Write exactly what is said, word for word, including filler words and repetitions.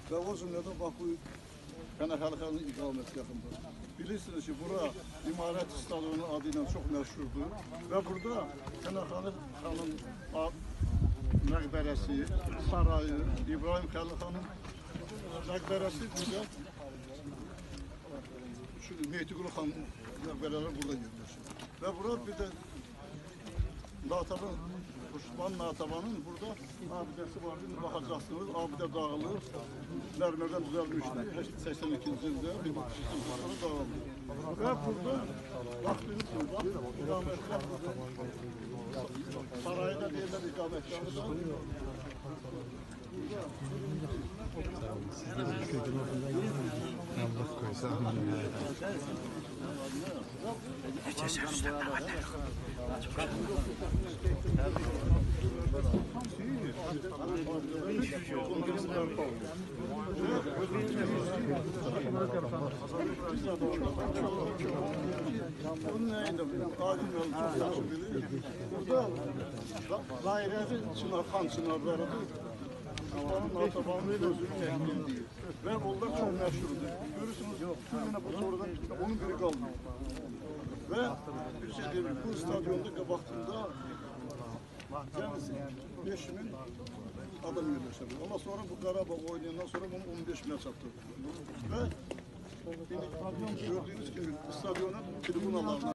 Və o cümlədən bax bu Xanın iqaməti yaxındır. Bilirsiniz ki, bura İmarət stadionu adı ilə çox məşhurdur və burada Xanın məqbərəsi, sarayı, İbrahim Xəlil xanın məqbərəsi burada Mehdiqulu xanın məqbərələri burada yerləşir. Və bura bir də Natavan, Kuşman Natavanın burada abidəsi var. Şimdi baxacaqsınız, abidə dağılır. Mərmərdən düzəlmişdir. səksən ikinci ildə bir sonra dağılır. Və burada vaxtınız var. İqamətlər sarayda deyirlər iqamətləri da. Allah koysa. Bunun neyinde Adil yolu çok yaxşı bilir. Burada dairəvi çınar, xan çınarlarıdır. Kuşların Natavanın özünü təqdim deyir. Və onlar çox məşhurdur. Görürsünüz, yine bu sonradan onun biri qalmıyor. Və bir şey deyim, bu stadionda qabaqdında cəmisi beş min adam yerləşir. Ondan sonra bu Qarabağ oynayandan sonra bunu on beş minə çatdırdı. Və gördüğünüz gibi stadionun tribunalarına